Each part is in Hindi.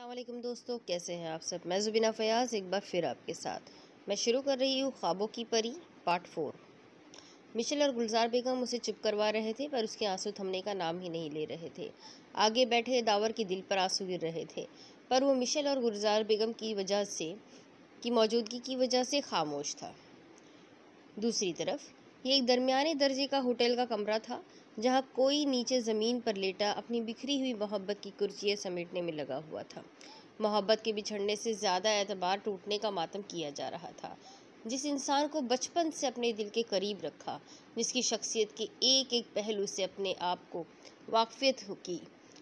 अस्सलामुअलैकुम दोस्तों, कैसे हैं आप सब। मैं ज़ुबीना फ़याज़ एक बार फिर आपके साथ मैं शुरू कर रही हूँ ख्वाबों की परी पार्ट 4। मिशेल और गुलजार बेगम उसे चुप करवा रहे थे, पर उसके आंसू थमने का नाम ही नहीं ले रहे थे। आगे बैठे दावर के दिल पर आंसू गिर रहे थे, पर वो मिशेल और गुलजार बेगम की मौजूदगी की वजह से खामोश था। दूसरी तरफ ये एक दरमियाने दर्जे का होटल का कमरा था, जहाँ कोई नीचे ज़मीन पर लेटा अपनी बिखरी हुई मोहब्बत की कुर्सियाँ समेटने में लगा हुआ था। मोहब्बत के बिछड़ने से ज़्यादा एतबार टूटने का मातम किया जा रहा था। जिस इंसान को बचपन से अपने दिल के करीब रखा, जिसकी शख्सियत के एक एक पहलू से अपने आप को वाकफियत की,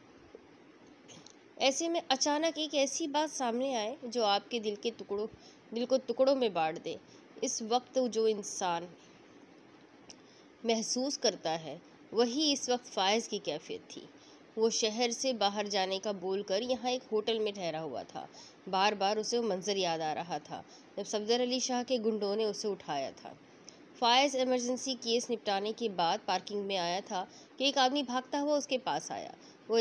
ऐसे में अचानक एक ऐसी बात सामने आए जो आपके दिल को टुकड़ों में बांट दे। इस वक्त जो इंसान महसूस करता है, वही इस वक्त फ़ायज़ की कैफियत थी। वो शहर से बाहर जाने का बोलकर यहाँ एक होटल में ठहरा हुआ था। बार बार उसे वो मंज़र याद आ रहा था जब सफदर अली शाह के गुंडों ने उसे उठाया था। फ़ायज़ इमरजेंसी केस निपटाने के बाद पार्किंग में आया था कि एक आदमी भागता हुआ उसके पास आया।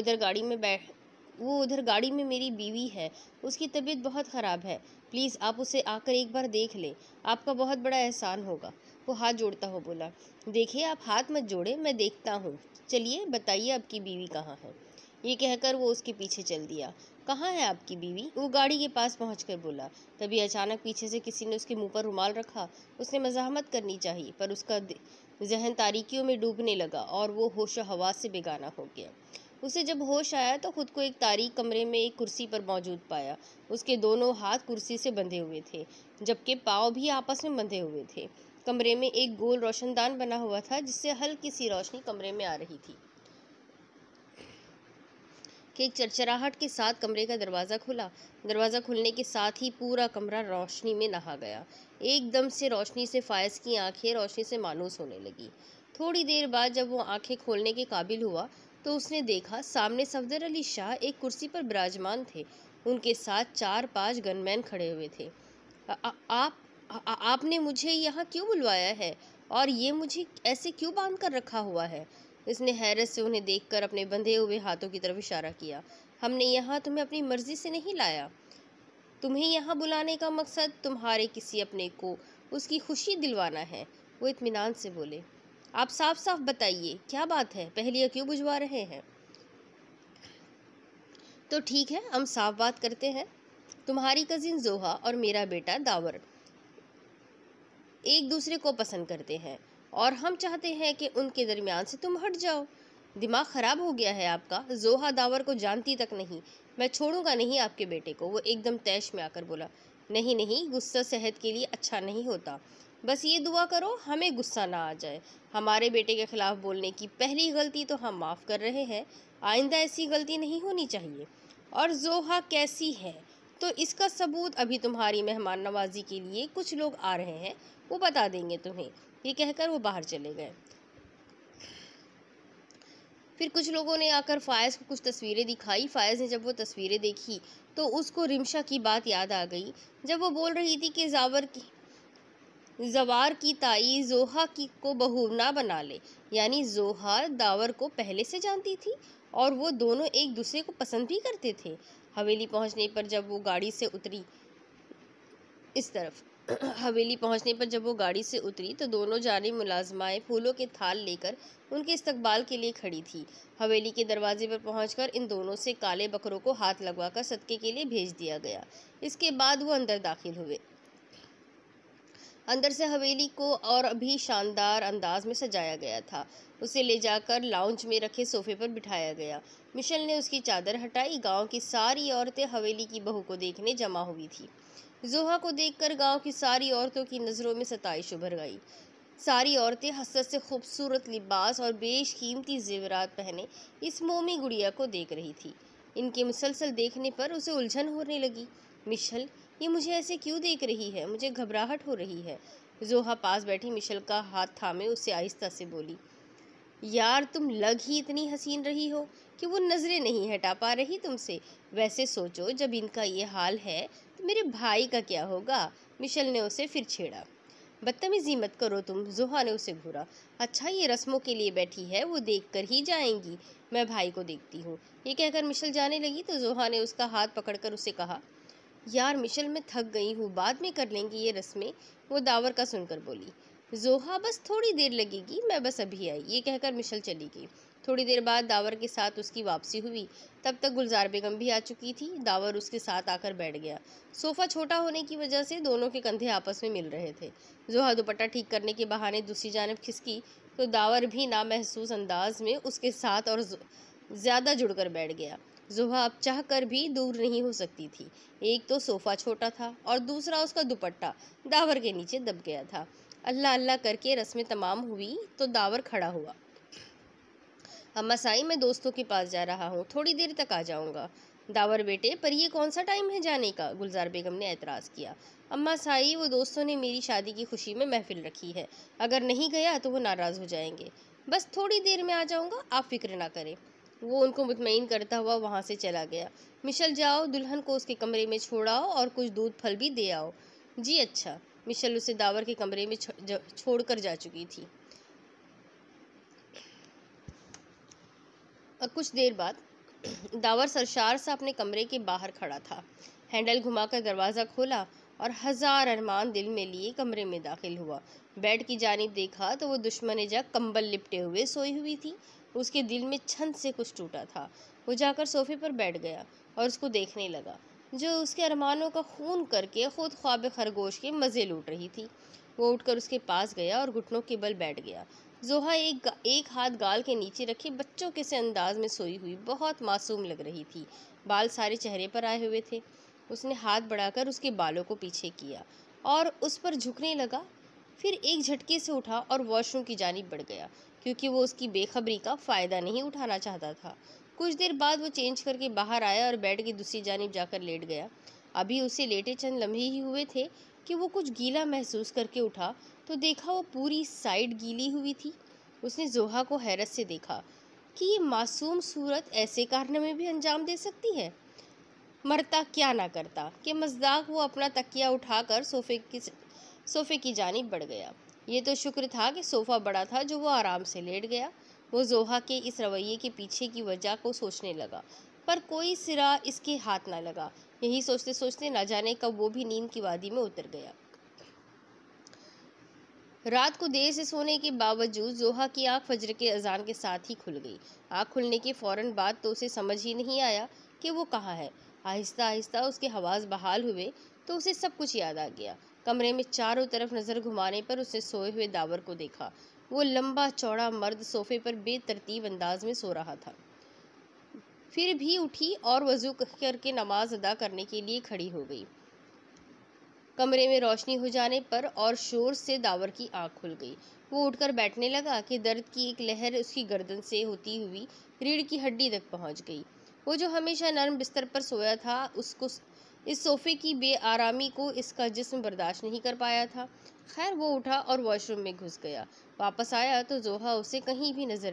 वो उधर गाड़ी में मेरी बीवी है, उसकी तबीयत बहुत ख़राब है, प्लीज़ आप उसे आकर एक बार देख लें, आपका बहुत बड़ा एहसान होगा। वो हाथ जोड़ता हुआ बोला, देखिए आप हाथ मत जोड़े, मैं देखता हूँ, चलिए बताइए आपकी बीवी कहाँ है। ये कहकर वो उसके पीछे चल दिया। कहाँ है आपकी बीवी? वो गाड़ी के पास पहुंचकर बोला। तभी अचानक पीछे से किसी ने उसके मुंह पर रुमाल रखा। उसने मज़ाहमत करनी चाहिए, पर उसका जहन तारीकियों में डूबने लगा और वो होशो हवास से बेगाना हो गया। उसे जब होश आया तो खुद को एक तारीक कमरे में एक कुर्सी पर मौजूद पाया। उसके दोनों हाथ कुर्सी से बंधे हुए थे, जबकि पाँव भी आपस में बंधे हुए थे। कमरे में एक गोल रोशनदान बना हुआ था, जिससे हल्की सी रोशनी कमरे में आ रही थी कि एक चरचराहट के साथ कमरे का दरवाज़ा खुला। दरवाज़ा खुलने के साथ ही पूरा कमरा रोशनी में नहा गया। एकदम से रोशनी से फ़ायज़ की आंखें रोशनी से मानूस होने लगी। थोड़ी देर बाद जब वो आंखें खोलने के काबिल हुआ तो उसने देखा सामने सफदर अली शाह एक कुर्सी पर विराजमान थे। उनके साथ 4-5 गनमैन खड़े हुए थे। आपने मुझे यहाँ क्यों बुलवाया है, और ये मुझे ऐसे क्यों बांध कर रखा हुआ है? इसने हैरत से उन्हें देखकर अपने बंधे हुए हाथों की तरफ इशारा किया। हमने यहाँ तुम्हें अपनी मर्जी से नहीं लाया। तुम्हें यहाँ बुलाने का मकसद तुम्हारे किसी अपने को उसकी खुशी दिलवाना है। वो इत्मीनान से बोले, आप साफ साफ बताइए क्या बात है, पहेलियाँ क्यों बुझवा रहे हैं? तो ठीक है, हम साफ बात करते हैं। तुम्हारी कजिन जोहा और मेरा बेटा दावर एक दूसरे को पसंद करते हैं, और हम चाहते हैं कि उनके दरमियान से तुम हट जाओ। दिमाग ख़राब हो गया है आपका? जोहा दावर को जानती तक नहीं। मैं छोड़ूंगा नहीं आपके बेटे को। वो एकदम तैश में आकर बोला, नहीं नहीं, गुस्सा सेहत के लिए अच्छा नहीं होता। बस ये दुआ करो हमें गुस्सा ना आ जाए। हमारे बेटे के ख़िलाफ़ बोलने की पहली गलती तो हम माफ़ कर रहे हैं, आइंदा ऐसी गलती नहीं होनी चाहिए। और जोहा कैसी है, तो इसका सबूत अभी तुम्हारी मेहमान नवाजी के लिए कुछ लोग आ रहे हैं, वो बता देंगे तुम्हें। ये कहकर वो बाहर चले गए। फिर कुछ लोगों ने आकर फ़ायज़ को कुछ तस्वीरें दिखाई। फ़ायज़ ने जब वो तस्वीरें देखी तो उसको रिमशा की बात याद आ गई, जब वो बोल रही थी कि जवार की ताई जोहा को बहू ना बना ले। यानी जोहा दावर को पहले से जानती थी और वो दोनों एक दूसरे को पसंद भी करते थे। हवेली पहुंचने पर जब वो गाड़ी से उतरी जब वो गाड़ी से उतरी तो दोनों जाने मुलाजमाएं फूलों के थाल लेकर उनके इस्तकबाल के लिए खड़ी थी। हवेली के दरवाजे पर पहुंचकर इन दोनों से काले बकरों को हाथ लगवाकर सदके के लिए भेज दिया गया। इसके बाद वो अंदर दाखिल हुए। अंदर से हवेली को और भी शानदार अंदाज में सजाया गया था। उसे ले जाकर लाउंज में रखे सोफे पर बिठाया गया। मिशेल ने उसकी चादर हटाई। गांव की सारी औरतें हवेली की बहू को देखने जमा हुई थी। जोहा को देखकर गांव की सारी औरतों की नज़रों में सताइश उभर गई। सारी औरतें हसरत से खूबसूरत लिबास और बेशकीमती जेवरात पहने इस मोमी गुड़िया को देख रही थी। इनके मुसलसल देखने पर उसे उलझन होने लगी। मिशेल, ये मुझे ऐसे क्यों देख रही है? मुझे घबराहट हो रही है। जोहा पास बैठी मिशेल का हाथ थामे उससे आहिस्ता से बोली, यार तुम लग ही इतनी हसीन रही हो कि वो नज़रें नहीं हटा पा रही तुमसे। वैसे सोचो, जब इनका ये हाल है तो मेरे भाई का क्या होगा? मिशेल ने उसे फिर छेड़ा। बदतमीजी मत करो तुम, जोहा ने उसे घूरा। अच्छा, ये रस्मों के लिए बैठी है, वो देख कर ही जाएंगी, मैं भाई को देखती हूँ। ये कहकर मिशेल जाने लगी तो जोहा ने उसका हाथ पकड़कर उसे कहा, यार मिशेल, मैं थक गई हूँ, बाद में कर लेंगी ये रस्में। वो दावर का सुनकर बोली। जोहा, बस थोड़ी देर लगेगी, मैं बस अभी आई। ये कहकर मिशेल चली गई। थोड़ी देर बाद दावर के साथ उसकी वापसी हुई। तब तक गुलजार बेगम भी आ चुकी थी। दावर उसके साथ आकर बैठ गया। सोफ़ा छोटा होने की वजह से दोनों के कंधे आपस में मिल रहे थे। जोहा दुपट्टा ठीक करने के बहाने दूसरी जानब खिसकी तो दावर भी नामहसूस अंदाज में उसके साथ और ज़्यादा जुड़कर बैठ गया। जोहा अब चाह कर भी दूर नहीं हो सकती थी। एक तो सोफ़ा छोटा था और दूसरा उसका दुपट्टा दावर के नीचे दब गया था। अल्लाह अल्लाह करके रस्में तमाम हुई तो दावर खड़ा हुआ। अम्मा साई, मैं दोस्तों के पास जा रहा हूँ, थोड़ी देर तक आ जाऊँगा। दावर बेटे, पर ये कौन सा टाइम है जाने का? गुलजार बेगम ने एतराज़ किया। अम्मा साई, वो दोस्तों ने मेरी शादी की खुशी में महफिल रखी है, अगर नहीं गया तो वो नाराज़ हो जाएंगे। बस थोड़ी देर में आ जाऊँगा, आप फिक्र ना करें। वो उनको मुतमईन करता हुआ वहाँ से चला गया। मिशेल, जाओ, दुल्हन को उसके कमरे में छोड़ाओ और कुछ दूध फल भी दे आओ। जी अच्छा। मिशेल उसे दावर के कमरे में छोड़कर जा चुकी थी। कुछ देर बाद दावर सरशार सा अपने कमरे के बाहर खड़ा था। हैंडल घुमाकर दरवाज़ा खोला और हजार अरमान दिल में लिए कमरे में दाखिल हुआ। बेड की जानिब देखा तो वो दुश्मन जा कंबल लिपटे हुए सोई हुई थी। उसके दिल में छन से कुछ टूटा था। वो जाकर सोफे पर बैठ गया और उसको देखने लगा, जो उसके अरमानों का खून करके खुद ख्वाब खरगोश के मज़े लूट रही थी। वो उठकर उसके पास गया और घुटनों के बल बैठ गया। जोहा एक हाथ गाल के नीचे रखे बच्चों के से अंदाज में सोई हुई बहुत मासूम लग रही थी। बाल सारे चेहरे पर आए हुए थे। उसने हाथ बढ़ाकर उसके बालों को पीछे किया और उस पर झुकने लगा। फिर एक झटके से उठा और वॉशरूम की जानिब बढ़ गया, क्योंकि वो उसकी बेखबरी का फ़ायदा नहीं उठाना चाहता था। कुछ देर बाद वो चेंज करके बाहर आया और बेड की दूसरी जानिब जाकर लेट गया। अभी उसे लेटे चंद लम्हे ही हुए थे कि वो कुछ गीला महसूस करके उठा तो देखा वो पूरी साइड गीली हुई थी। उसने जोहा को हैरत से देखा कि ये मासूम सूरत ऐसे कारनामे भी अंजाम दे सकती है। मरता क्या ना करता कि मज़ाक वो अपना तकिया उठाकर सोफ़े की जानिब बढ़ गया। ये तो शुक्र था कि सोफ़ा बड़ा था जो वो आराम से लेट गया। वो जोहा के इस रवैये के पीछे की वजह को सोचने लगा, पर कोई सिरा इसके हाथ ना लगा। यही सोचते सोचते ना जाने कब वो भी नींद की वादी में उतर गया। रात को देर से सोने के बावजूद जोहा की आंख फजर के अजान के साथ ही खुल गई। आंख खुलने के फौरन बाद तो उसे समझ ही नहीं आया कि वो कहाँ है। आहिस्ता आहिस्ता उसके हवास बहाल हुए तो उसे सब कुछ याद आ गया। कमरे में चारों तरफ नज़र घुमाने पर उसने सोए हुए दावर को देखा। वो लंबा चौड़ा मर्द सोफे पर बेतरतीब अंदाज में सो रहा था। फिर भी उठी और वजू करके नमाज अदा करने के लिए खड़ी हो गई। कमरे में रोशनी हो जाने पर और शोर से दावर की आंख खुल गई। वो उठकर बैठने लगा कि दर्द की एक लहर उसकी गर्दन से होती हुई रीढ़ की हड्डी तक पहुंच गई। वो जो हमेशा नर्म बिस्तर पर सोया था, उसको इस सोफे की बेआरामी को इसका जिस्म बर्दाश्त नहीं कर पाया था। खैर, वो उठा और वॉशरूम में घुस गया। वापस आया तो जोहा उसे कहीं भी नज़र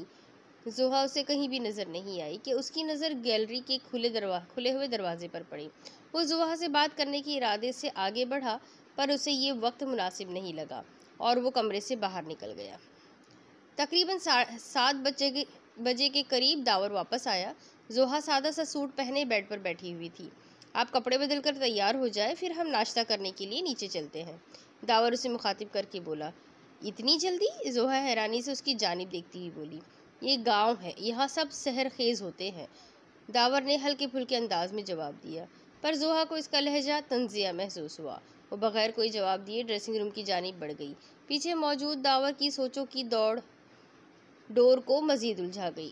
नहीं आई कि उसकी नज़र गैलरी के खुले हुए दरवाजे पर पड़ी। वो जोहा से बात करने के इरादे से आगे बढ़ा, पर उसे ये वक्त मुनासिब नहीं लगा और वो कमरे से बाहर निकल गया। तकरीबन 7 बजे के करीब दावर वापस आया। जोहा सादा सा सूट पहने बेड पर बैठी हुई थी। आप कपड़े बदल कर तैयार हो जाए, फिर हम नाश्ता करने के लिए नीचे चलते हैं। दावर उसे मुखातिब करके बोला। इतनी जल्दी? जोहा हैरानी से उसकी जानिब देखती हुई बोली। ये गांव है, यहाँ सब सहर खेज होते हैं, दावर ने हल्के फुल्के अंदाज में जवाब दिया। पर जोहा को इसका लहजा तंजिया महसूस हुआ। वो बगैर कोई जवाब दिए ड्रेसिंग रूम की जानिब बढ़ गई। पीछे मौजूद दावर की सोचों की डोर को मजीद उलझा गई।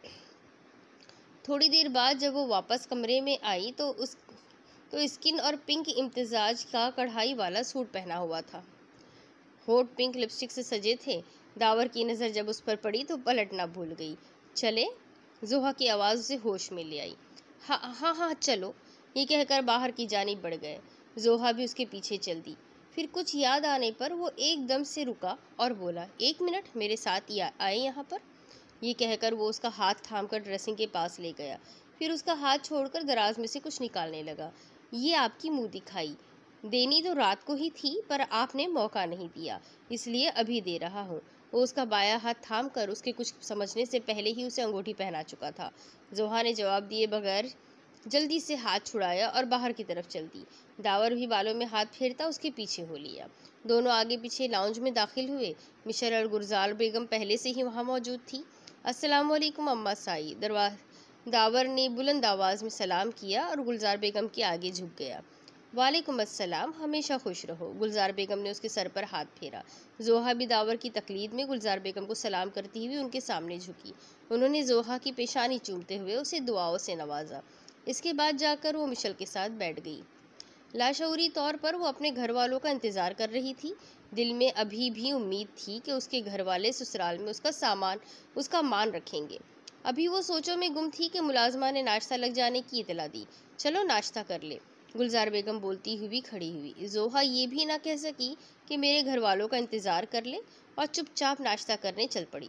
थोड़ी देर बाद जब वो वापस कमरे में आई तो स्किन और पिंक इम्तिजाज का कढ़ाई वाला सूट पहना हुआ था। होठ पिंक लिपस्टिक से सजे थे। दावर की नज़र जब उस पर पड़ी तो पलटना भूल गई। चले? जोहा की आवाज़ उसे होश में ले आई। हाँ हाँ हाँ चलो, ये कहकर बाहर की जानिब बढ़ गए। जोहा भी उसके पीछे चल दी। फिर कुछ याद आने पर वो एकदम से रुका और बोला, 1 मिनट, मेरे साथ आए यहाँ पर। ये कहकर वो उसका हाथ थामकर ड्रेसिंग के पास ले गया। फिर उसका हाथ छोड़कर दराज में से कुछ निकालने लगा। ये आपकी मुँह दिखाई, देनी तो रात को ही थी, पर आपने मौका नहीं दिया, इसलिए अभी दे रहा हूँ। वो उसका बायां हाथ थाम कर उसके कुछ समझने से पहले ही उसे अंगूठी पहना चुका था। जोहा ने जवाब दिए बगैर जल्दी से हाथ छुड़ाया और बाहर की तरफ चल दी। दावर भी बालों में हाथ फेरता उसके पीछे हो लिया। दोनों आगे पीछे लाउंज में दाखिल हुए। मिशर और गुलजार बेगम पहले से ही वहां मौजूद थी। अस्सलाम वालेकुम अम्मा साई। दावर ने बुलंद आवाज में सलाम किया और गुलजार बेगम के आगे झुक गया। वालेकुम अस्सलाम, हमेशा खुश रहो। गुलजार बेगम ने उसके सर पर हाथ फेरा। जोहा भी दावर की तकलीद में गुलजार बेगम को सलाम करती हुई उनके सामने झुकी। उन्होंने जोहा की पेशानी चूमते हुए उसे दुआओं से नवाजा। इसके बाद जाकर वो मिशल के साथ बैठ गई। लाशऊरी तौर पर वो अपने घर वालों का इंतजार कर रही थी। दिल में अभी भी उम्मीद थी कि उसके घर वाले ससुराल में उसका मान रखेंगे। अभी वो सोचों में गुम थी कि मुलाजमा ने नाश्ता लग जाने की इतला दी। चलो नाश्ता कर ले, गुलजार बेगम बोलती हुई खड़ी हुई। जोहा ये भी ना कह सकी कि मेरे घर वालों का इंतजार कर ले, और चुपचाप नाश्ता करने चल पड़ी।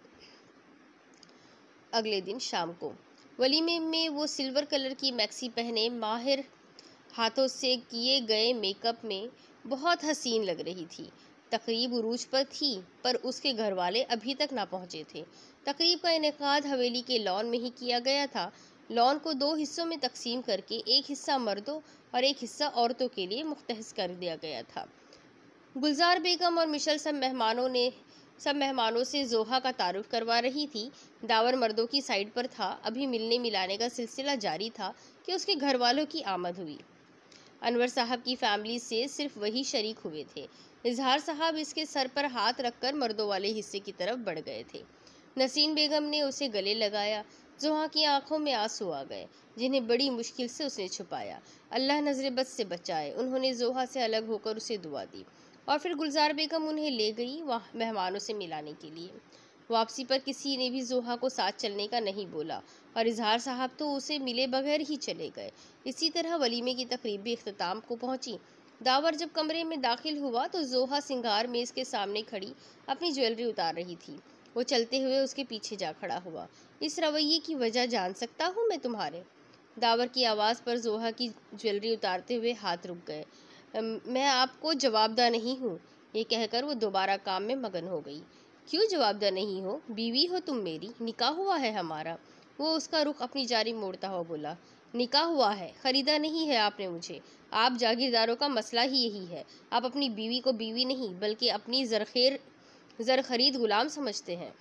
अगले दिन शाम को वलीमे में वो सिल्वर कलर की मैक्सी पहने माहिर हाथों से किए गए मेकअप में बहुत हसीन लग रही थी। तकरीब उरूज पर थी, पर उसके घर वाले अभी तक ना पहुंचे थे। तकरीब का इनेकाद हवेली के लॉन में ही किया गया था। लॉन को 2 हिस्सों में तकसीम करके एक हिस्सा मर्दों और एक हिस्सा औरतों के लिए मुख्तस कर दिया गया था। गुलजार बेगम और मिशल सब मेहमानों से जोहा का तारुफ करवा रही थी। दावर मर्दों की साइड पर था। अभी मिलने मिलाने का सिलसिला जारी था कि उसके घर वालों की आमद हुई। अनवर साहब की फैमिली से सिर्फ वही शरीक हुए थे। इजहार साहब इसके सर पर हाथ रखकर मर्दों वाले हिस्से की तरफ बढ़ गए थे। नसीन बेगम ने उसे गले लगाया। जोहा की आंखों में आंसू आ गए, जिन्हें बड़ी मुश्किल से उसने छुपाया। अल्लाह नजर बद से बचाए। उन्होंने जोहा से अलग होकर उसे दुआ दी और फिर गुलजार बेगम उन्हें ले गई वहाँ मेहमानों से मिलाने के लिए। वापसी पर किसी ने भी जोहा को साथ चलने का नहीं बोला और इजहार साहब तो उसे मिले बगैर ही चले गए। इसी तरह वलीमे की तकरीब भी इख्तिताम को पहुंची। दावर जब कमरे में दाखिल हुआ तो जोहा सिंगार मेज के सामने खड़ी अपनी ज्वेलरी उतार रही थी। वो चलते हुए उसके पीछे जा खड़ा हुआ। इस रवैये की वजह जान सकता हूँ मैं तुम्हारे? दावर की आवाज़ पर जोहा की ज्वेलरी उतारते हुए हाथ रुक गए। मैं आपको जवाबदा नहीं हूँ, ये कहकर वो दोबारा काम में मगन हो गई। क्यों जवाबदा नहीं हो? बीवी हो तुम मेरी, निकाह हुआ है हमारा। वो उसका रुख अपनी जारी मोड़ता हुआ बोला। निकाह हुआ है, खरीदा नहीं है आपने मुझे। आप जागीरदारों का मसला ही यही है। आप अपनी बीवी को बीवी नहीं बल्कि अपनी जर खरीद गुलाम समझते हैं।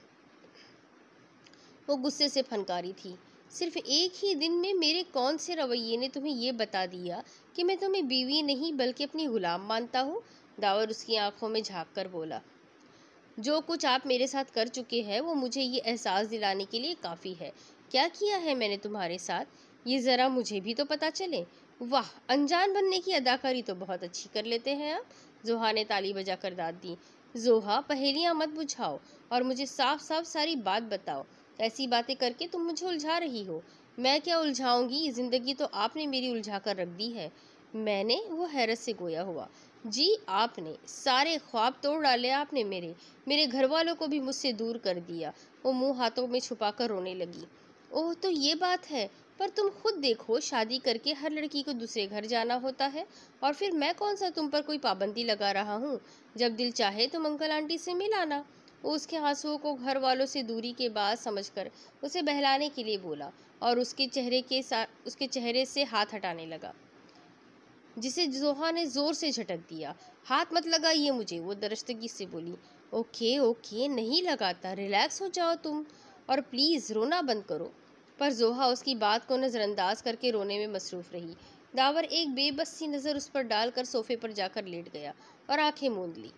वो गुस्से से फनकारी थी। सिर्फ एक ही दिन में मेरे कौन से रवैये ने तुम्हें ये बता दिया कि मैं तुम्हें बीवी नहीं बल्कि अपनी गुलाम मानता हूँ? दावर उसकी आंखों में झांक कर बोला। जो कुछ आप मेरे साथ कर चुके हैं वो मुझे ये एहसास दिलाने के लिए काफ़ी है। क्या किया है मैंने तुम्हारे साथ, ये ज़रा मुझे भी तो पता चले। वाह, अनजान बनने की अदाकारी तो बहुत अच्छी कर लेते हैं आप। जोहा ने ताली बजा कर दाद दी। जोहा, पहेलियाँ मत बुझाओ और मुझे साफ साफ सारी बात बताओ। ऐसी बातें करके तुम मुझे उलझा रही हो। मैं क्या उलझाऊंगी, ज़िंदगी तो आपने मेरी उलझा कर रख दी है। मैंने? वो हैरत से गोया हुआ। जी आपने, सारे ख्वाब तोड़ डाले आपने मेरे घर वालों को भी मुझसे दूर कर दिया। वो मुंह हाथों में छुपाकर रोने लगी। ओह, तो ये बात है। पर तुम खुद देखो, शादी करके हर लड़की को दूसरे घर जाना होता है, और फिर मैं कौन सा तुम पर कोई पाबंदी लगा रहा हूँ। जब दिल चाहे तुम अंकल आंटी से मिल आना। वो उसके आंसुओं को घर वालों से दूरी के बाद समझकर उसे बहलाने के लिए बोला और उसके चेहरे से हाथ हटाने लगा, जिसे जोहा ने जोर से झटक दिया। हाथ मत लगाइए मुझे, वो दरश्तगी से बोली। ओके ओके, नहीं लगाता, रिलैक्स हो जाओ तुम, और प्लीज़ रोना बंद करो। पर जोहा उसकी बात को नज़रअंदाज करके रोने में मसरूफ़ रही। दावर एक बेबस सी नज़र उस पर डालकर सोफे पर जाकर लेट गया और आंखें मूंद ली।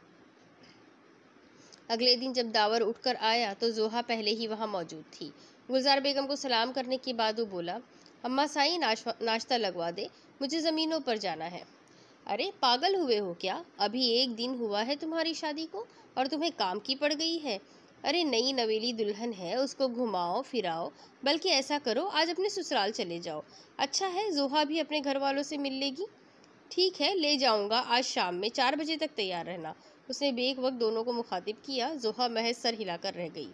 अगले दिन जब दावर उठकर आया तो जोहा पहले ही वहाँ मौजूद थी। गुलजार बेगम को सलाम करने के बाद वो बोला, अम्मा साई नाश्ता लगवा दे, मुझे ज़मीनों पर जाना है। अरे पागल हुए हो क्या? अभी एक दिन हुआ है तुम्हारी शादी को और तुम्हें काम की पड़ गई है। अरे नई नवेली दुल्हन है, उसको घुमाओ फिराओ। बल्कि ऐसा करो, आज अपने ससुराल चले जाओ। अच्छा है, जोहा भी अपने घर वालों से मिल लेगी। ठीक है, ले जाऊंगा। आज शाम में 4 बजे तक तैयार रहना। उसने बेक वक्त दोनों को मुखातिब किया। जोहा महज सर हिलाकर रह गई।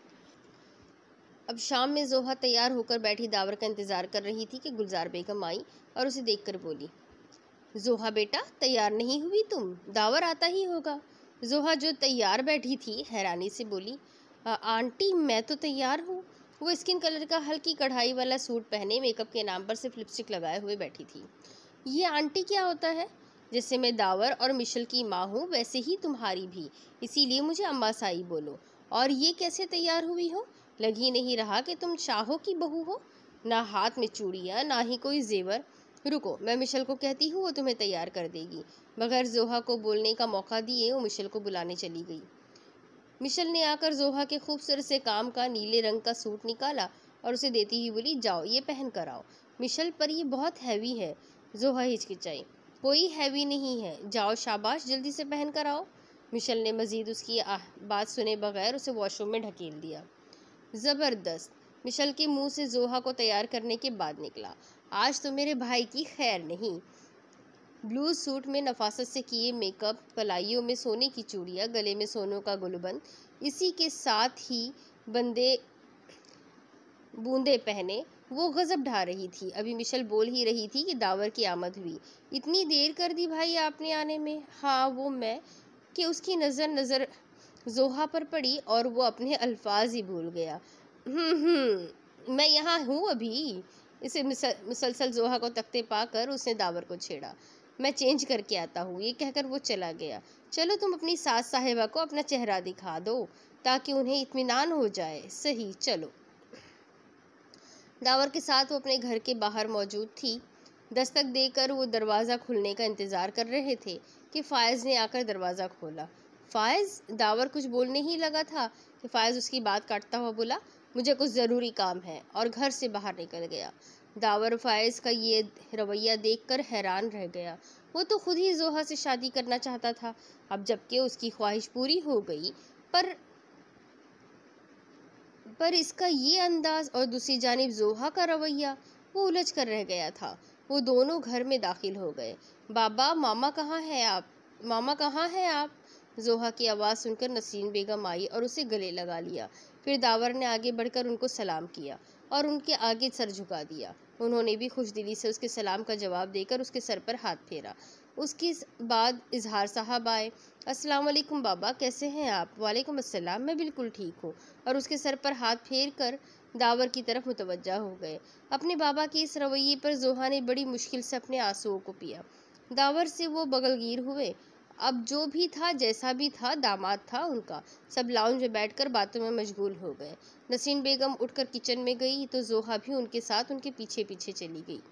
अब शाम में जोहा तैयार होकर बैठी दावर का इंतजार कर रही थी कि गुलजार बेगम आई और उसे देखकर बोली, जोहा बेटा, तैयार नहीं हुई तुम? दावर आता ही होगा। जोहा जो तैयार बैठी थी हैरानी से बोली, आंटी मैं तो तैयार हूँ। वो स्किन कलर का हल्की कढ़ाई वाला सूट पहने मेकअप के नाम पर सिर्फ लिपस्टिक लगाए हुए बैठी थी। ये आंटी क्या होता है? जैसे मैं दावर और मिशेल की माँ हूँ वैसे ही तुम्हारी भी, इसीलिए मुझे अम्मा साई बोलो। और ये कैसे तैयार हुई हो? लग ही नहीं रहा कि तुम शाहों की बहू हो। ना हाथ में चूड़ियाँ, ना ही कोई जेवर। रुको, मैं मिशेल को कहती हूँ, वो तुम्हें तैयार कर देगी। बगैर जोहा को बोलने का मौका दिए वो मिशेल को बुलाने चली गई। मिशेल ने आकर जोहा के खूबसूरत से काम का नीले रंग का सूट निकाला और उसे देती ही बोली, जाओ ये पहन कर आओ। मिशेल, पर ये बहुत हैवी है। जोहा हिचकिचाई, कोई हैवी नहीं है, जाओ शाबाश, जल्दी से पहन कर आओ। मिशेल ने मजीद उसकी बात सुने बगैर उसे वॉशरूम में ढकेल दिया। ज़बरदस्त, मिशेल के मुंह से जोहा को तैयार करने के बाद निकला। आज तो मेरे भाई की खैर नहीं। ब्लू सूट में नफासत से किए मेकअप, कलाइयों में सोने की चूड़ियाँ, गले में सोनों का गुलबंद, इसी के साथ ही बंदे बूंदे पहने वो गजब ढा रही थी। अभी मिशेल बोल ही रही थी कि दावर की आमद हुई। इतनी देर कर दी भाई आपने आने में? हाँ वो मैं, कि उसकी नज़र जोहा पर पड़ी और वो अपने अल्फाज ही भूल गया। मैं यहाँ हूँ अभी। इसे मुसलसल जोहा को तकते पाकर उसने दावर को छेड़ा। मैं चेंज करके आता हूँ, ये कहकर वो चला गया। चलो तुम अपनी सास साहिबा को अपना चेहरा दिखा दो ताकि उन्हें इत्मीनान हो जाए। सही, चलो। दावर के साथ वो अपने घर के बाहर मौजूद थी। दस्तक देकर वो दरवाज़ा खुलने का इंतज़ार कर रहे थे कि फ़ायज़ ने आकर दरवाज़ा खोला। फ़ायज़? दावर कुछ बोलने ही लगा था कि फ़ायज़ उसकी बात काटता हुआ बोला, मुझे कुछ ज़रूरी काम है, और घर से बाहर निकल गया। दावर फ़ायज़ का ये रवैया देखकर हैरान रह गया। वो तो खुद ही जोहा से शादी करना चाहता था, अब जबकि उसकी ख्वाहिश पूरी हो गई, पर इसका ये अंदाज और दूसरी जानिब जोहा का रवैया, वो उलझ कर रह गया था। वो दोनों घर में दाखिल हो गए। बाबा, मामा कहाँ हैं आप? मामा कहाँ हैं आप? जोहा की आवाज़ सुनकर नसरीन बेगम आई और उसे गले लगा लिया। फिर दावर ने आगे बढ़कर उनको सलाम किया और उनके आगे सर झुका दिया। उन्होंने भी खुशदिली से उसके सलाम का जवाब देकर उसके सर पर हाथ फेरा। उसके बाद इजहार साहब आए। अस्सलाम वालेकुम बाबा, कैसे हैं आप? वालेकुम अस्सलाम, मैं बिल्कुल ठीक हूँ। और उसके सर पर हाथ फेर कर दावर की तरफ मुतवज्जा हो गए। अपने बाबा के इस रवैये पर जोहा ने बड़ी मुश्किल से अपने आंसुओं को पिया। दावर से वो बगलगीर हुए। अब जो भी था, जैसा भी था, दामाद था उनका। सब लाउंज में बैठकर बातों में मशगूल हो गए। नसीन बेगम उठकर किचन में गई तो जोहा भी उनके साथ उनके पीछे पीछे चली गई।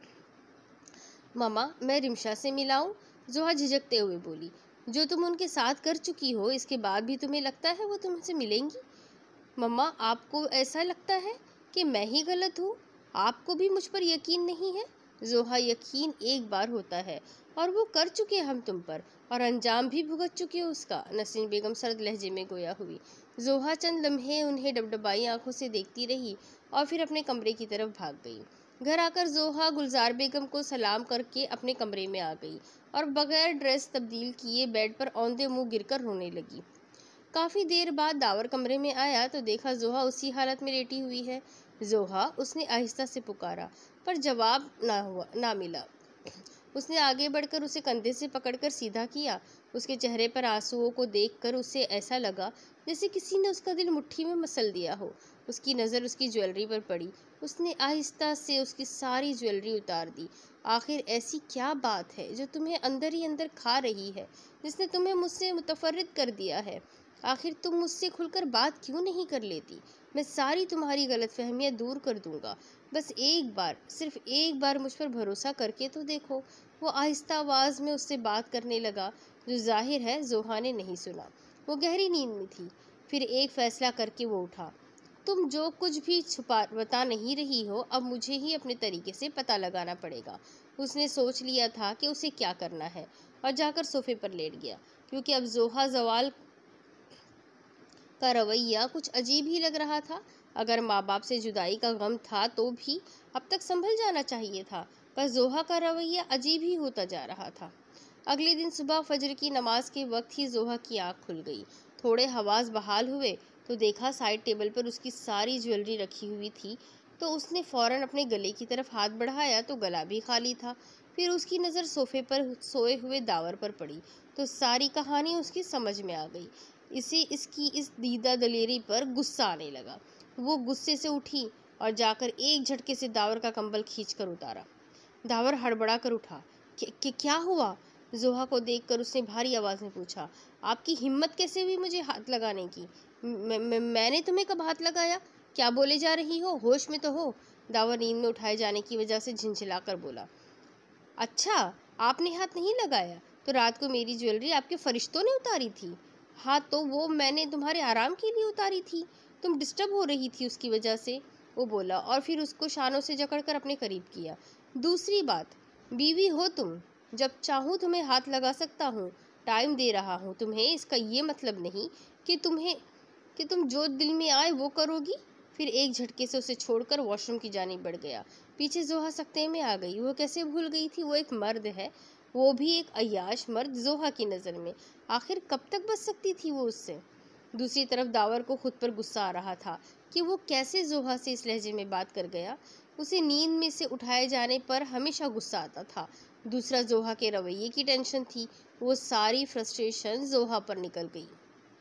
मामा, मैं रिमशा से मिलाऊं? जोहा झिझकते हुए बोली। जो तुम उनके साथ कर चुकी हो, इसके बाद भी तुम्हें लगता है वो तुमसे मिलेंगी? मम्मा, आपको ऐसा लगता है कि मैं ही गलत हूँ? आपको भी मुझ पर यकीन नहीं है? जोहा, यकीन एक बार होता है और वो कर चुके हम तुम पर, और अंजाम भी भुगत चुके हो उसका। नसीन बेगम सर्द लहजे में गोया हुई। जोहा चंद लम्हे उन्हें डबडबाई आंखों से देखती रही और फिर अपने कमरे की तरफ भाग गई। घर आकर जोहा गुलजार बेगम को सलाम करके अपने कमरे में आ गई और बगैर ड्रेस तब्दील किए बेड पर औंधे मुंह गिरकर रोने लगी। काफ़ी देर बाद दावर कमरे में आया तो देखा जोहा उसी हालत में लेटी हुई है। जोहा, उसने आहिस्ता से पुकारा, पर जवाब ना मिला। उसने आगे बढ़कर उसे कंधे से पकड़कर सीधा किया। उसके चेहरे पर आंसुओं को देखकर उसे ऐसा लगा जैसे किसी ने उसका दिल मुट्ठी में मसल दिया हो। उसकी नज़र उसकी ज्वेलरी पर पड़ी। उसने आहिस्ता से उसकी सारी ज्वेलरी उतार दी। आखिर ऐसी क्या बात है जो तुम्हें अंदर ही अंदर खा रही है, जिसने तुम्हें मुझसे मुतफर्रिद कर दिया है? आखिर तुम मुझसे खुलकर बात क्यों नहीं कर लेती? मैं सारी तुम्हारी गलतफहमियां दूर कर दूंगा। बस एक बार, सिर्फ एक बार मुझ पर भरोसा करके तो देखो। वो आहिस्ता आवाज़ में उससे बात करने लगा, जो जाहिर है जोहा ने नहीं सुना। वो गहरी नींद में थी। फिर एक फैसला करके वो उठा। तुम जो कुछ भी बता नहीं रही हो, अब मुझे ही अपने तरीके से पता लगाना पड़ेगा। उसने सोच लिया था कि उसे क्या करना है और जाकर सोफे पर लेट गया, क्योंकि अब जोहा जवाल का रवैया कुछ अजीब ही लग रहा था। अगर माँ बाप से जुदाई का गम था तो भी अब तक संभल जाना चाहिए था, पर जोहा का रवैया अजीब ही होता जा रहा था। अगले दिन सुबह फजर की नमाज के वक्त ही जोहा की आंख खुल गई। थोड़े हवास बहाल हुए तो देखा साइड टेबल पर उसकी सारी ज्वेलरी रखी हुई थी। तो उसने फौरन अपने गले की तरफ हाथ बढ़ाया तो गला भी खाली था। फिर उसकी नज़र सोफे पर सोए हुए दावर पर पड़ी तो सारी कहानी उसकी समझ में आ गई। इसे इसकी इस दीदा दलेरी पर गुस्सा आने लगा। वो गुस्से से उठी और जाकर एक झटके से दावर का कंबल खींचकर उतारा। दावर हड़बड़ा कर उठा। क्या हुआ? जोहा को देखकर उसने भारी आवाज़ में पूछा। आपकी हिम्मत कैसे हुई मुझे हाथ लगाने की? मैंने तुम्हें कब हाथ लगाया? क्या बोले जा रही हो? होश में तो हो। दावर नींद में उठाए जाने की वजह से झिंझिलाकर बोला। अच्छा, आपने हाथ नहीं लगाया तो रात को मेरी ज्वेलरी आपके फरिश्तों ने उतारी थी? हाँ, तो वो मैंने तुम्हारे आराम के लिए उतारी थी। तुम डिस्टर्ब हो रही थी उसकी वजह से, वो बोला और फिर उसको शानों से जकड़कर अपने करीब किया। दूसरी बात, बीवी हो तुम, जब चाहूँ तुम्हें हाथ लगा सकता हूँ। टाइम दे रहा हूँ तुम्हें, इसका ये मतलब नहीं कि तुम जो दिल में आए वो करोगी। फिर एक झटके से उसे छोड़कर वॉशरूम की जानिब बढ़ गया। पीछे जोहा सकते में आ गई। वो कैसे भूल गई थी वो एक मर्द है, वो भी एक अय्याश मर्द जोहा की नज़र में। आखिर कब तक बच सकती थी वो उससे? दूसरी तरफ दावर को खुद पर गुस्सा आ रहा था कि वो कैसे जोहा से इस लहजे में बात कर गया। उसे नींद में से उठाए जाने पर हमेशा गुस्सा आता था। दूसरा जोहा के रवैये की टेंशन थी। वो सारी फ्रस्ट्रेशन जोहा पर निकल गई।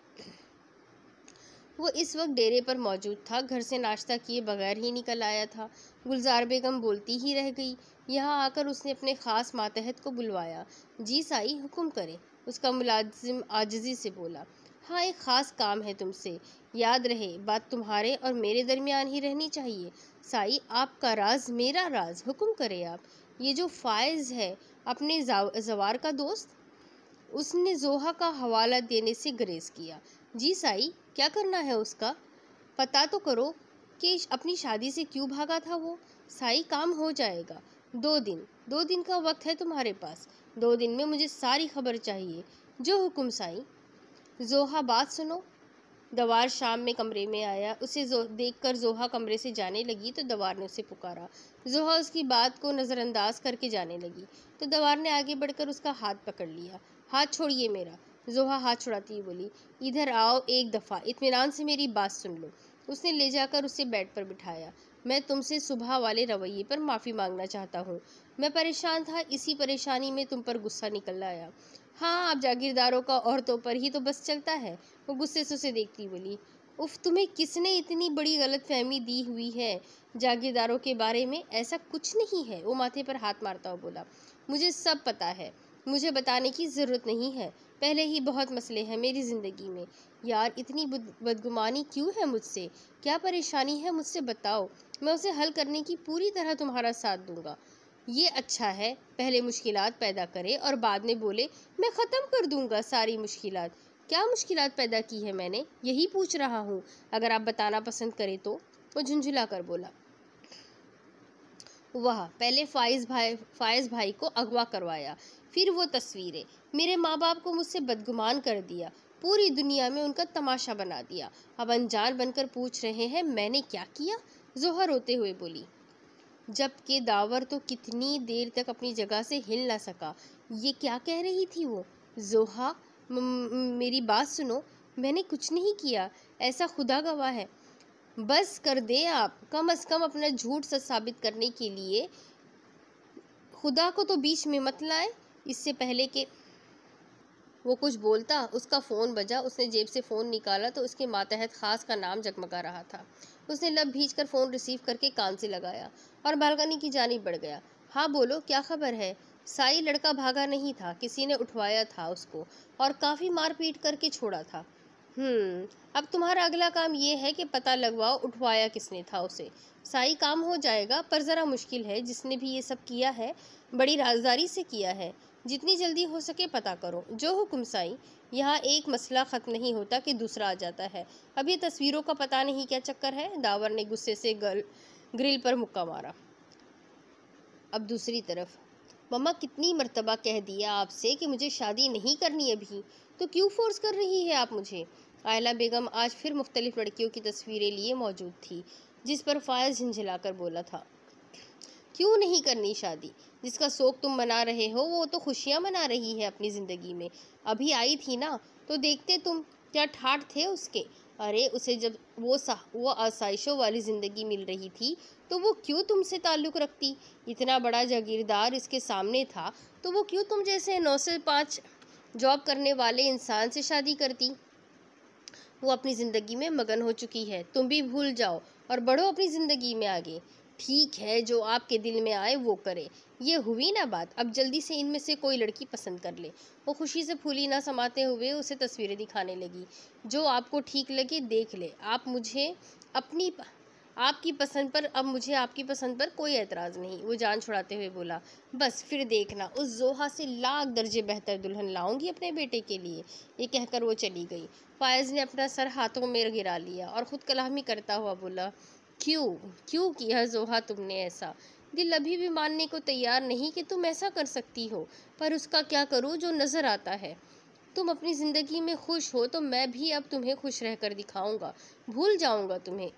वो इस वक्त डेरे पर मौजूद था। घर से नाश्ता किए बगैर ही निकल आया था। गुलजार बेगम बोलती ही रह गई। यहाँ आकर उसने अपने ख़ास मातहत को बुलवाया। जी साई, हुक्म करें। उसका मुलाजिम आजिज़ी से बोला। हाँ, एक ख़ास काम है तुमसे। याद रहे, बात तुम्हारे और मेरे दरमियान ही रहनी चाहिए। साई, आपका राज मेरा राज। हुक्म करें आप। ये जो फायज़ है अपने जवार का दोस्त, उसने जोहा का हवाला देने से गुरेज किया। जी साई, क्या करना है उसका? पता तो करो कि अपनी शादी से क्यों भागा था वो। साई, काम हो जाएगा। 2 दिन का वक्त है तुम्हारे पास। 2 दिन में मुझे सारी खबर चाहिए। जो हुक्म साई। जोहा, बात सुनो। दवार शाम में कमरे में आया। उसे देखकर जोहा कमरे से जाने लगी तो दवार ने उसे पुकारा। जोहा उसकी बात को नज़रअंदाज करके जाने लगी तो दवार ने आगे बढ़कर उसका हाथ पकड़ लिया। हाथ छोड़िए मेरा। जोहा हाथ छुड़ाती हुई बोली। इधर आओ, एक दफ़ा इत्मीनान से मेरी बात सुन लो। उसने ले जाकर उसे बेड पर बिठाया। मैं तुमसे सुबह वाले रवैये पर माफ़ी मांगना चाहता हूँ। मैं परेशान था, इसी परेशानी में तुम पर गुस्सा निकल आया। हाँ, आप जागीरदारों का औरतों पर ही तो बस चलता है। वो गुस्से से उसे देखती बोली। उफ, तुम्हें किसने इतनी बड़ी गलतफहमी दी हुई है जागीरदारों के बारे में? ऐसा कुछ नहीं है। वो माथे पर हाथ मारता हुआ बोला। मुझे सब पता है, मुझे बताने की ज़रूरत नहीं है। पहले ही बहुत मसले हैं मेरी ज़िंदगी में। यार, इतनी बदगुमानी क्यों है मुझसे? क्या परेशानी है मुझसे बताओ, मैं उसे हल करने की पूरी तरह तुम्हारा साथ दूंगा। ये अच्छा है, पहले मुश्किलात पैदा करे और बाद में बोले मैं ख़त्म कर दूंगा सारी मुश्किलात। क्या मुश्किलात पैदा की है मैंने, यही पूछ रहा हूँ। अगर आप बताना पसंद करें तो। वो झुंझुला कर बोला। वाह, पहले फाइज भाई को अगवा करवाया, फिर वो तस्वीरें। मेरे माँ बाप को मुझसे बदगुमान कर दिया, पूरी दुनिया में उनका तमाशा बना दिया। अब अनजान बनकर पूछ रहे हैं मैंने क्या किया? जोहा रोते हुए बोली। जबकि दावर तो कितनी देर तक अपनी जगह से हिल ना सका। ये क्या कह रही थी वो? जोहा, मेरी बात सुनो। मैंने कुछ नहीं किया, ऐसा खुदा गवाह है। बस कर दे आप, कम से कम अपना झूठ सच साबित करने के लिए खुदा को तो बीच में मत लाए। इससे पहले कि वो कुछ बोलता, उसका फ़ोन बजा। उसने जेब से फ़ोन निकाला तो उसके मातहत ख़ास का नाम जगमगा रहा था। उसने लब भींचकर फ़ोन रिसीव करके कान से लगाया और बालकनी की जानिब बढ़ गया। हाँ बोलो, क्या खबर है? साई, लड़का भागा नहीं था, किसी ने उठवाया था उसको और काफ़ी मारपीट करके छोड़ा था। अब तुम्हारा अगला काम ये है कि पता लगवाओ उठवाया किसने था उसे। साई, काम हो जाएगा, पर ज़रा मुश्किल है। जिसने भी ये सब किया है बड़ी राजदारी से किया है। जितनी जल्दी हो सके पता करो। जो हुक्म साई। यहाँ एक मसला ख़त्म नहीं होता कि दूसरा आ जाता है। अब ये तस्वीरों का पता नहीं क्या चक्कर है। दावर ने गुस्से से ग्रिल पर मुक्का मारा। अब दूसरी तरफ, मम्मा कितनी मर्तबा कह दिया आपसे कि मुझे शादी नहीं करनी अभी, तो क्यों फोर्स कर रही है आप मुझे? आयला बेगम आज फिर मुख्तलिफ लड़कियों की तस्वीरें लिए मौजूद थी, जिस पर फायज़ झिंझलाकर बोला था। क्यों नहीं करनी शादी? जिसका शौक तुम मना रहे हो वो तो खुशियाँ मना रही है अपनी ज़िंदगी में। अभी आई थी ना तो देखते तुम क्या ठाठ थे उसके। अरे उसे जब वो आसाइशों वाली ज़िंदगी मिल रही थी तो वो क्यों तुमसे ताल्लुक़ रखती? इतना बड़ा जागीरदार इसके सामने था तो वो क्यों तुम जैसे 9 से 5 जॉब करने वाले इंसान से शादी करती? वो अपनी ज़िंदगी में मगन हो चुकी है, तुम भी भूल जाओ और बढ़ो अपनी ज़िंदगी में आगे। ठीक है, जो आपके दिल में आए वो करे। ये हुई ना बात, अब जल्दी से इनमें से कोई लड़की पसंद कर ले। वो खुशी से फूली ना समाते हुए उसे तस्वीरें दिखाने लगी। जो आपको ठीक लगे देख ले। आपकी पसंद पर अब मुझे आपकी पसंद पर कोई एतराज़ नहीं, वो जान छुड़ाते हुए बोला। बस फिर देखना, उस जोहा से लाख दर्जे बेहतर दुल्हन लाऊंगी अपने बेटे के लिए। ये कहकर वो चली गई। फायज़ ने अपना सर हाथों में गिरा लिया और ख़ुद कलामी करता हुआ बोला, क्यों क्यों किया जोहा तुमने ऐसा? दिल अभी भी मानने को तैयार नहीं कि तुम ऐसा कर सकती हो, पर उसका क्या करूँ जो नज़र आता है। तुम अपनी ज़िंदगी में खुश हो तो मैं भी अब तुम्हें खुश रहकर दिखाऊंगा, भूल जाऊंगा तुम्हें।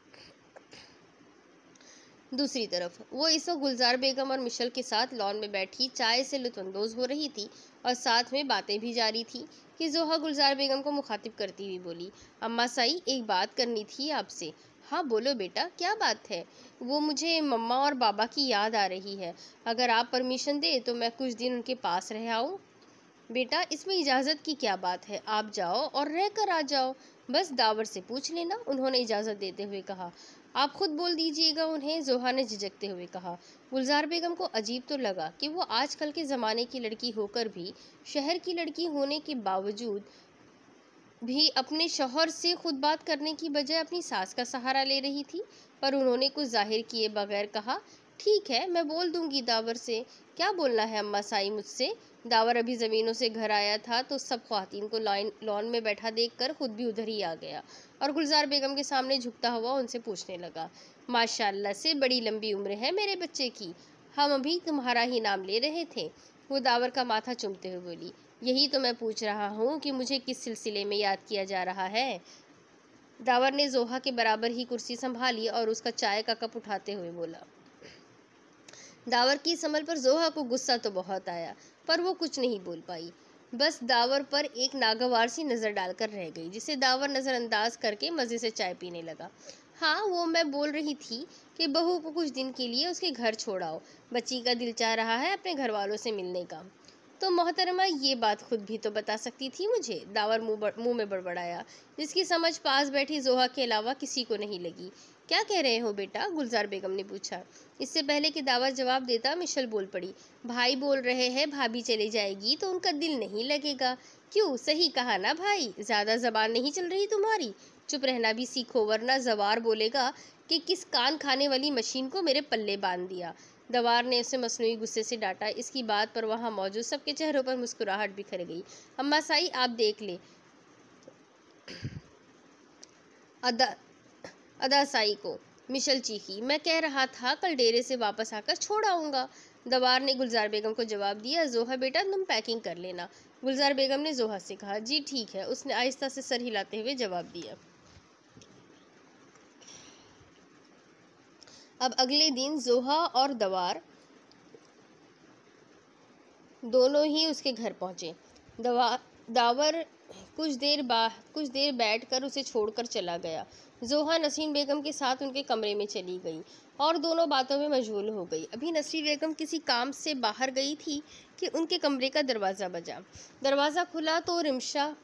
दूसरी तरफ वो इस वक्त गुलजार बेगम और मिशल के साथ लॉन में बैठी चाय से लुत्फानंदोज़ हो रही थी और साथ में बातें भी जारी थी कि जोहा गुलजार बेगम को मुखातिब करती हुई बोली, अम्मा साई, एक बात करनी थी आपसे। हाँ बोलो बेटा, क्या बात है? वो मुझे मम्मा और बाबा की याद आ रही है। अगर आप परमिशन दे तो मैं कुछ दिन उनके पास रह आऊँ। बेटा, इसमें इजाज़त की क्या बात है, आप जाओ और रह कर आ जाओ। बस दावर से पूछ लेना, उन्होंने इजाज़त देते हुए कहा। आप खुद बोल दीजिएगा उन्हें, जोहा ने झिझकते हुए कहा। गुलजार बेगम को अजीब तो लगा कि वो आजकल के ज़माने की लड़की होकर भी, शहर की लड़की होने के बावजूद भी अपने शौहर से खुद बात करने की बजाय अपनी सास का सहारा ले रही थी, पर उन्होंने कुछ जाहिर किए बगैर कहा, ठीक है, मैं बोल दूंगी दावर से। क्या बोलना है अम्मा साई मुझसे? दावर अभी ज़मीनों से घर आया था तो सब ख्वातीन को लॉन में बैठा देखकर खुद भी उधर ही आ गया और गुलजार बेगम के सामने झुकता हुआ उनसे पूछने लगा, माशाल्लाह से बड़ी लंबी उम्र है मेरे बच्चे की, हम अभी तुम्हारा ही नाम ले रहे थे। वो दावर का माथा चूमते हुए बोली, यही तो मैं पूछ रहा हूँ कि मुझे किस सिलसिले में याद किया जा रहा है। दावर ने जोहा के बराबर ही कुर्सी संभाली और उसका चाय का कप उठाते हुए बोला। दावर की इस अमल पर जोहा को गुस्सा तो बहुत आया, पर वो कुछ नहीं बोल पाई, बस दावर पर एक नागवार सी नज़र डालकर रह गई, जिसे दावर नज़रअंदाज करके मज़े से चाय पीने लगा। हाँ, वो मैं बोल रही थी कि बहू को कुछ दिन के लिए उसके घर छोड़ाओ, बच्ची का दिल चाह रहा है अपने घर वालों से मिलने का। तो मोहतरमा ये बात खुद भी तो बता सकती थी मुझे, दावर मुंह में बड़बड़ाया, जिसकी समझ पास बैठी जोहा के अलावा किसी को नहीं लगी। क्या कह रहे हो बेटा? गुलजार बेगम ने पूछा। इससे पहले कि दावर जवाब देता मिशल बोल पड़ी, भाई बोल रहे हैं भाभी चली जाएगी तो उनका दिल नहीं लगेगा। क्यों, सही कहा ना भाई? ज़्यादा जबान नहीं चल रही तुम्हारी? चुप रहना भी सीखो, वरना जवार बोलेगा कि किस कान खाने वाली मशीन को मेरे पल्ले बांध दिया। दवार ने उसे मसनूई गुस्से से डांटा। इसकी बात पर वहाँ मौजूद सबके चेहरों पर मुस्कुराहट बिखर गई। अम्मा साई, आप देख ले अदा साई को, मिशल चीखी, मैं कह रहा था कल डेरे से वापस आकर छोड़ आऊँगा। दवार ने गुलजार बेगम को जवाब दिया। जोहा बेटा, तुम पैकिंग कर लेना। गुलजार बेगम ने जोहा से कहा। जी ठीक है, उसने आहिस्ता से सर हिलाते हुए जवाब दिया। अब अगले दिन जोहा और दवार दोनों ही उसके घर पहुंचे। दावर कुछ देर बैठकर उसे छोड़कर चला गया। जोहा नसीन बेगम के साथ उनके कमरे में चली गई और दोनों बातों में मशगूल हो गई। अभी नसीन बेगम किसी काम से बाहर गई थी कि उनके कमरे का दरवाज़ा बजा। दरवाज़ा खुला तो रिमशा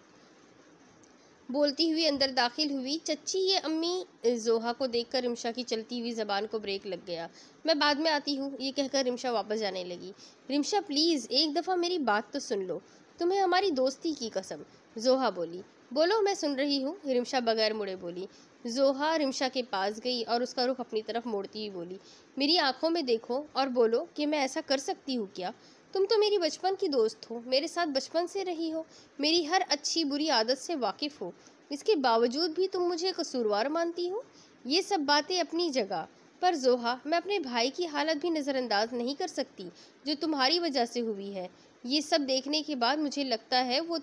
बोलती हुई अंदर दाखिल हुई। चच्ची, ये अम्मी। जोहा को देखकर रिमशा की चलती हुई ज़बान को ब्रेक लग गया। मैं बाद में आती हूँ, ये कहकर रिमशा वापस जाने लगी। रिमशा प्लीज़, एक दफ़ा मेरी बात तो सुन लो, तुम्हें हमारी दोस्ती की कसम। जोहा बोली। बोलो, मैं सुन रही हूँ, रिमशा बगैर मुड़े बोली। जोहा रिमशा के पास गई और उसका रुख अपनी तरफ मोड़ती हुई बोली, मेरी आंखों में देखो और बोलो कि मैं ऐसा कर सकती हूँ क्या? तुम तो मेरी बचपन की दोस्त हो, मेरे साथ बचपन से रही हो, मेरी हर अच्छी बुरी आदत से वाकिफ़ हो, इसके बावजूद भी तुम मुझे कसूरवार मानती हो? ये सब बातें अपनी जगह, पर जोहा, मैं अपने भाई की हालत भी नज़रअंदाज नहीं कर सकती जो तुम्हारी वजह से हुई है। ये सब देखने के बाद मुझे लगता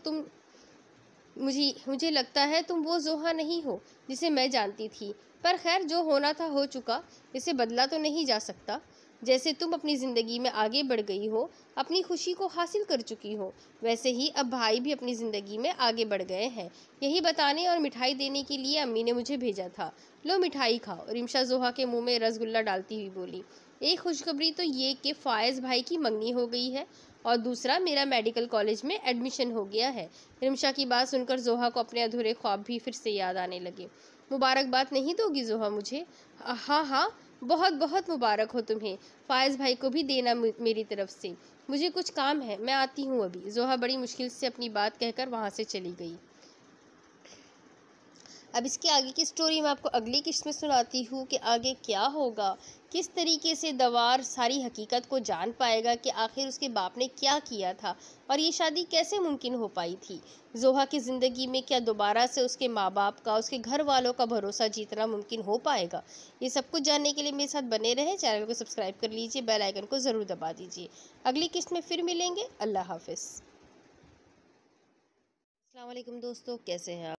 है तुम वो जोहा नहीं हो जिसे मैं जानती थी, पर खैर, जो होना था हो चुका, इसे बदला तो नहीं जा सकता। जैसे तुम अपनी ज़िंदगी में आगे बढ़ गई हो, अपनी खुशी को हासिल कर चुकी हो, वैसे ही अब भाई भी अपनी ज़िंदगी में आगे बढ़ गए हैं। यही बताने और मिठाई देने के लिए अम्मी ने मुझे भेजा था। लो मिठाई खाओ। रिमशा जोहा के मुंह में रसगुल्ला डालती हुई बोली। एक खुशखबरी तो ये कि फ़ायज़ भाई की मंगनी हो गई है और दूसरा मेरा मेडिकल कॉलेज में एडमिशन हो गया है। रिमशा की बात सुनकर जोहा को अपने अधूरे ख्वाब भी फिर से याद आने लगे। मुबारकबाद नहीं दोगी जोहा मुझे? हाँ हाँ, बहुत बहुत मुबारक हो तुम्हें। फ़ायज़ भाई को भी देना मेरी तरफ से। मुझे कुछ काम है, मैं आती हूँ अभी। जोहा बड़ी मुश्किल से अपनी बात कहकर वहाँ से चली गई। अब इसके आगे की स्टोरी मैं आपको अगली किस्त में सुनाती हूँ कि आगे क्या होगा, किस तरीके से दवार सारी हकीकत को जान पाएगा कि आखिर उसके बाप ने क्या किया था और ये शादी कैसे मुमकिन हो पाई थी। जोहा की ज़िंदगी में क्या दोबारा से उसके माँ बाप का, उसके घर वालों का भरोसा जीतना मुमकिन हो पाएगा? ये सब कुछ जानने के लिए मेरे साथ बने रहें। चैनल को सब्सक्राइब कर लीजिए, बेल आइकन को ज़रूर दबा दीजिए। अगली किस्त में फिर मिलेंगे। अल्लाह हाफिज़। अस्सलाम वालेकुम दोस्तों, कैसे हैं आप?